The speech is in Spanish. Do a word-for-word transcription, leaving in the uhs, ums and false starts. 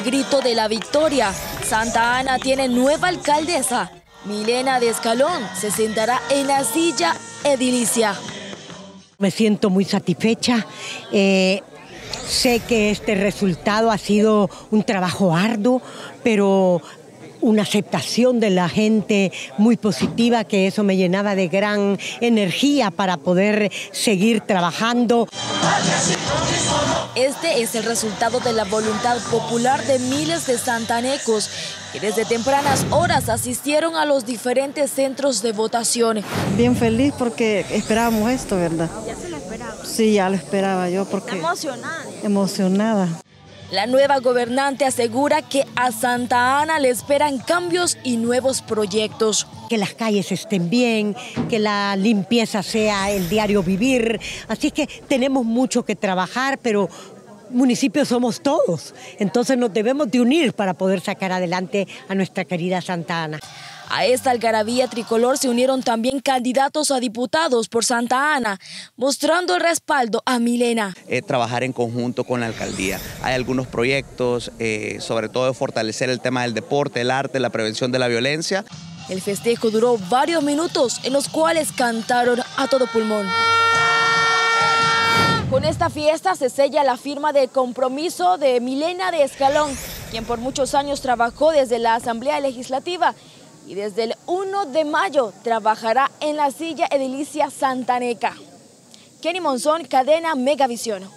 grito de la victoria. Santa Ana tiene nueva alcaldesa. Milena de Escalón se sentará en la silla edilicia. Me siento muy satisfecha. Eh, sé que este resultado ha sido un trabajo arduo, pero una aceptación de la gente muy positiva, que eso me llenaba de gran energía para poder seguir trabajando. Este es el resultado de la voluntad popular de miles de santanecos que desde tempranas horas asistieron a los diferentes centros de votación. Bien feliz porque esperábamos esto, ¿verdad? ¿Ya se lo esperaba? Sí, ya lo esperaba yo porque... ¿Está emocionada? Emocionada. La nueva gobernante asegura que a Santa Ana le esperan cambios y nuevos proyectos. Que las calles estén bien, que la limpieza sea el diario vivir. Así que tenemos mucho que trabajar, pero municipios somos todos. Entonces nos debemos de unir para poder sacar adelante a nuestra querida Santa Ana. A esta algarabía tricolor se unieron también candidatos a diputados por Santa Ana, mostrando el respaldo a Milena. Eh, trabajar en conjunto con la alcaldía. Hay algunos proyectos, eh, sobre todo de fortalecer el tema del deporte, el arte, la prevención de la violencia. El festejo duró varios minutos, en los cuales cantaron a todo pulmón. Con esta fiesta se sella la firma de compromiso de Milena de Escalón, quien por muchos años trabajó desde la Asamblea Legislativa y desde el uno de mayo trabajará en la silla edilicia santaneca. Kenny Monzón, cadena Megavisión.